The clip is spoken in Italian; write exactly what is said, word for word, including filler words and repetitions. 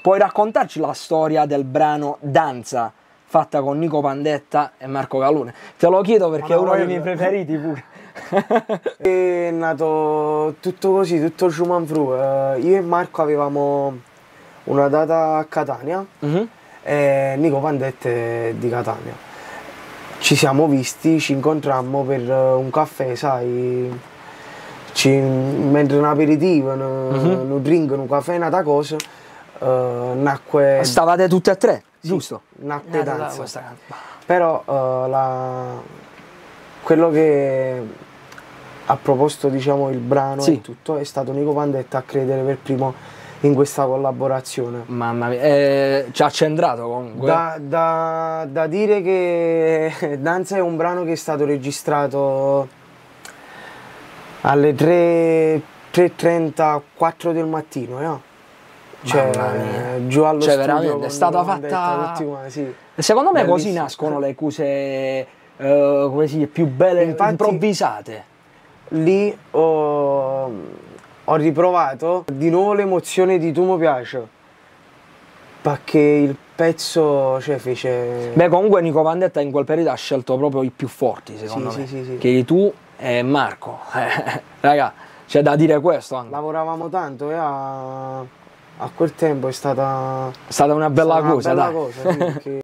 puoi raccontarci la storia del brano Danza, fatta con Nico Pandetta e Marco Calone? Te lo chiedo perché è uno dei miei preferiti pure. È nato tutto così, tutto Schumann Fru. Uh, io e Marco avevamo una data a Catania, uh-huh. e Nico Pandetta è di Catania. Ci siamo visti, ci incontrammo per un caffè, sai, ci, mentre un aperitivo, un, uh-huh. un drink, un caffè, una cosa, uh, nacque... Stavate tutte e tre, sì, giusto? Nacque eh, Danza. Però uh, la... quello che ha proposto, diciamo, il brano sì. e tutto è stato Nico Pandetta a credere per primo in questa collaborazione. Mamma mia, eh, ci ha centrato comunque. Da, da, da dire che Danza è un brano che è stato registrato alle tre e trentaquattro del mattino, eh? Cioè, giù allo cioè, studio veramente è stata fatta. Pandetta, sì. Secondo me Bellissimo. Così nascono le cose uh, come si dice, più belle. Infatti, improvvisate. Lì ho, ho riprovato di nuovo l'emozione di Tu mi piace, perché il pezzo, cioè, fece... Beh, comunque Nico Pandetta in quel periodo ha scelto proprio i più forti, secondo sì, me, sì, sì, sì. che tu e Marco. Raga, c'è da dire questo anche. Lavoravamo tanto e a, a quel tempo è stata... È stata una bella stata cosa, una bella dai. cosa, sì, perché